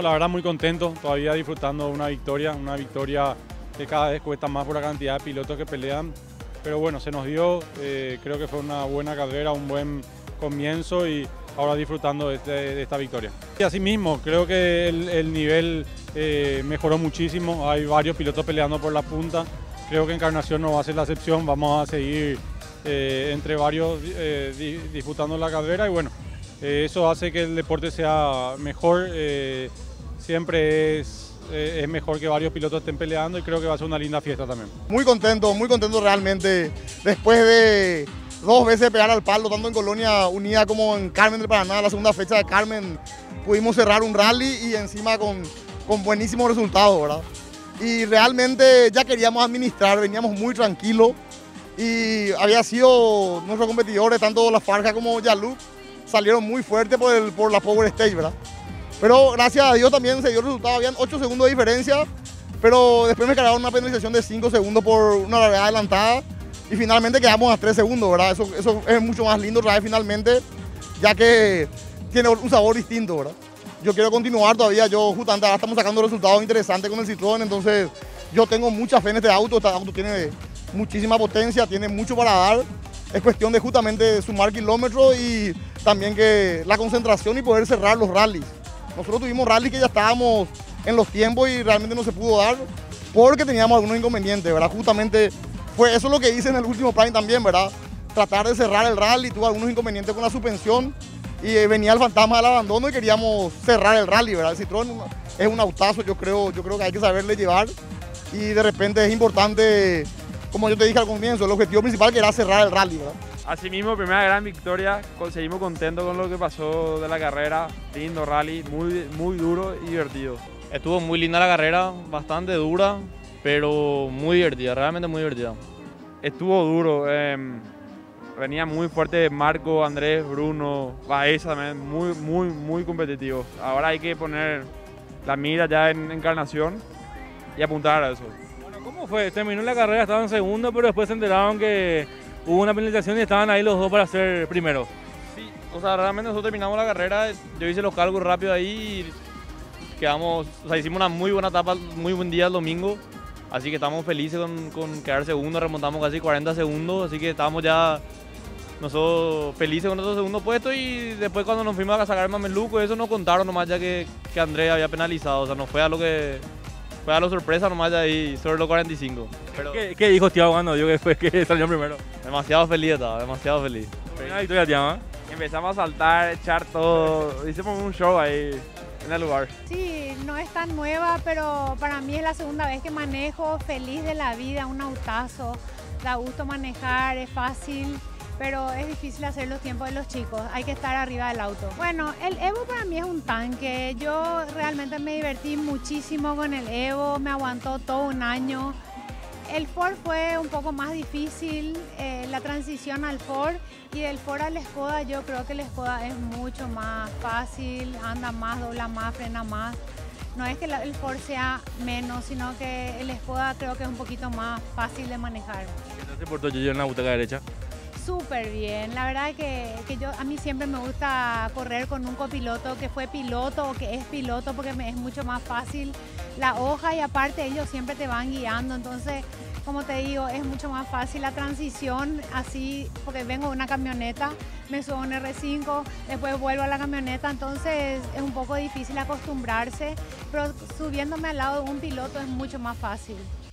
la verdad muy contento, todavía disfrutando de una victoria que cada vez cuesta más por la cantidad de pilotos que pelean, pero bueno, se nos dio, creo que fue una buena carrera, un buen comienzo y ahora disfrutando de esta victoria. Y asimismo, creo que el nivel mejoró muchísimo, hay varios pilotos peleando por la punta, creo que Encarnación no va a ser la excepción, vamos a seguir entre varios disputando la carrera y bueno, eso hace que el deporte sea mejor, siempre es mejor que varios pilotos estén peleando y creo que va a ser una linda fiesta también. Muy contento realmente, después de 2 veces pegar al palo, tanto en Colonia Unida como en Carmen del Paraná, la segunda fecha de Carmen, pudimos cerrar un rally y encima con buenísimos resultados, ¿verdad? Y realmente ya queríamos administrar, veníamos muy tranquilos y había sido nuestros competidores, tanto La Farja como Yalup, salieron muy fuertes por la Power Stage, ¿verdad? Pero gracias a Dios también se dio el resultado, habían 8 segundos de diferencia, pero después me cargaron una penalización de 5 segundos por una largada adelantada y finalmente quedamos a 3 segundos, ¿verdad? Eso es mucho más lindo otra vez finalmente, ya que tiene un sabor distinto, ¿verdad? Yo quiero continuar todavía, justamente ahora estamos sacando resultados interesantes con el Citroën, entonces yo tengo mucha fe en este auto tiene muchísima potencia, tiene mucho para dar, es cuestión de justamente sumar kilómetros y también que la concentración y poder cerrar los rallies. Nosotros tuvimos rallies que ya estábamos en los tiempos y realmente no se pudo dar porque teníamos algunos inconvenientes, ¿verdad? Justamente fue eso lo que hice en el último Prime también, ¿verdad? Tratar de cerrar el rally, tuve algunos inconvenientes con la suspensión y venía el fantasma del abandono y queríamos cerrar el rally, ¿verdad? El Citroën es un autazo, yo creo que hay que saberle llevar y de repente es importante, como yo te dije al comienzo, el objetivo principal que era cerrar el rally, ¿verdad? Asimismo, primera gran victoria, seguimos contentos con lo que pasó de la carrera, lindo rally, muy duro y divertido. Estuvo muy linda la carrera, bastante dura, pero muy divertida, realmente muy divertida. Estuvo duro, venía muy fuerte Marco, Andrés, Bruno, Baeza también, muy competitivo. Ahora hay que poner la mira ya en Encarnación y apuntar a eso. Bueno, ¿cómo fue? Terminó la carrera, estaban en segundo, pero después se enteraron que hubo una penalización y estaban ahí los dos para ser primero. Sí, o sea, realmente nosotros terminamos la carrera, yo hice los cálculos rápido ahí y quedamos, o sea, hicimos una muy buena etapa, muy buen día el domingo, así que estamos felices con quedar segundo, remontamos casi 40 segundos, así que estábamos ya nosotros felices con nuestro segundo puesto y después cuando nos fuimos a sacar el mameluco, eso nos contaron nomás ya que Andrés había penalizado, o sea, no fue a lo que... Fue a la sorpresa nomás de ahí, sobre los 45. Pero... ¿Qué dijo Thiago cuando dio que fue que salió primero? Demasiado feliz estaba, demasiado feliz. Buena victoria, Thiago. Empezamos a saltar, echar todo, hicimos un show ahí en el lugar. Sí, no es tan nueva, pero para mí es la segunda vez que manejo, feliz de la vida, un autazo. Da gusto manejar, es fácil, pero es difícil hacer los tiempos de los chicos, hay que estar arriba del auto. Bueno, el Evo para mí es un tanque, yo realmente me divertí muchísimo con el Evo, me aguantó todo un año. El Ford fue un poco más difícil, la transición al Ford y del Ford al Skoda, yo creo que el Skoda es mucho más fácil, anda más, dobla más, frena más. No es que el Ford sea menos, sino que el Skoda creo que es un poquito más fácil de manejar. ¿Qué tal se portó Yoyo en la butaca derecha? Súper bien, la verdad que a mí siempre me gusta correr con un copiloto que fue piloto o que es piloto porque me es mucho más fácil la hoja y aparte ellos siempre te van guiando, entonces como te digo es mucho más fácil la transición así porque vengo de una camioneta, me subo a un R5, después vuelvo a la camioneta, entonces es un poco difícil acostumbrarse, pero subiéndome al lado de un piloto es mucho más fácil.